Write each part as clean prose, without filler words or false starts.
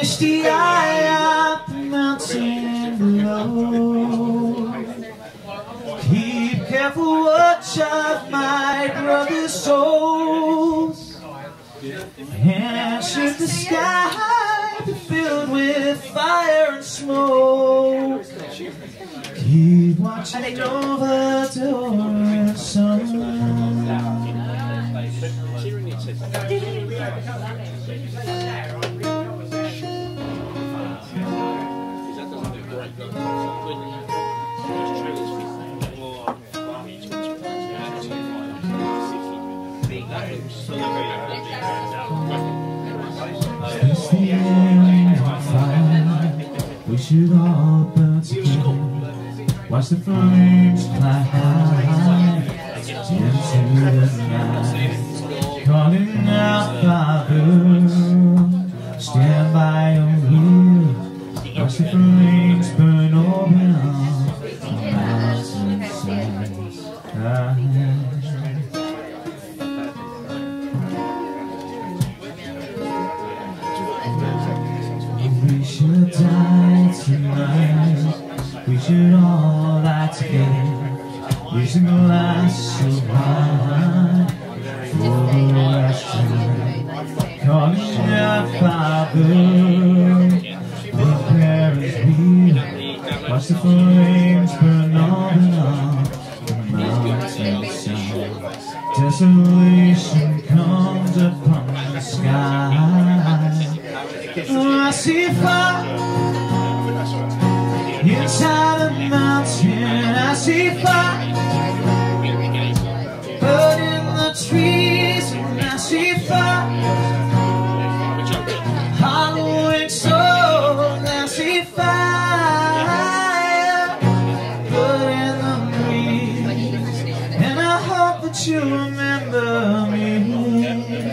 misty eye up the mountain below. Keep careful watch of my brother's souls, and should the sky be filled with fire and smoke, keep watching over the sun. It's the end of fire. We should all burn together. Watch the flames fly high into the night, calling out, Father, stand by and heal. Watch the flames burn over the mountainside. We should die tonight. We should all lie together. Use a glass of wine for the last time. Calling out, Father, prepare as we watch the flames burn on the mountainside. Desolation comes upon the sky. Oh, I see fire inside the mountain. I see fire burning the trees, and I see fire hollowing souls. I see fire burning the breeze, and I hope that you remember me.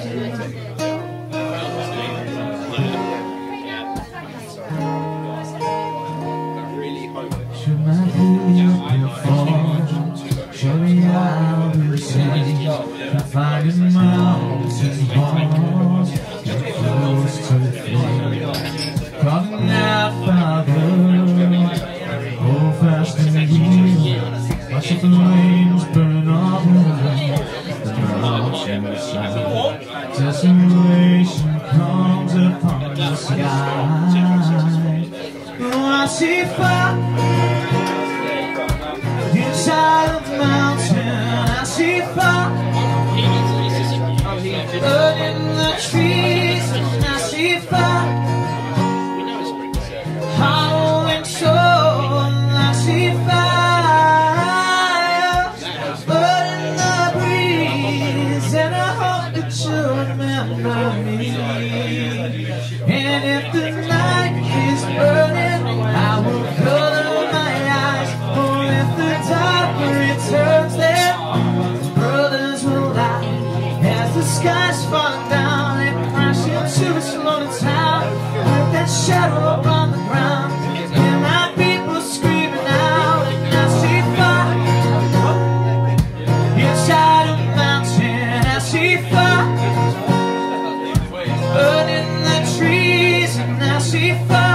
Should my people fall, show me how to sing, and finding mountain walls, get close to the flame. Calling out, Father, hold fast in the heel. Watch the flames burn all around the mountainside. Desolation comes upon the sky. Oh, I see fire inside the mountain. I see fire burning the trees, and I see fire hollowing souls. I see fire burning the breeze, and I hope that you remember me. And if the night is burning, I will cover my eyes. For if the dark returns, then brothers will lie. As the skies fall down and crash into a slowly town, with that shadow upon the ground, and my people screaming out. And I see fire inside a mountain. I see fire burning the trees, and I see fire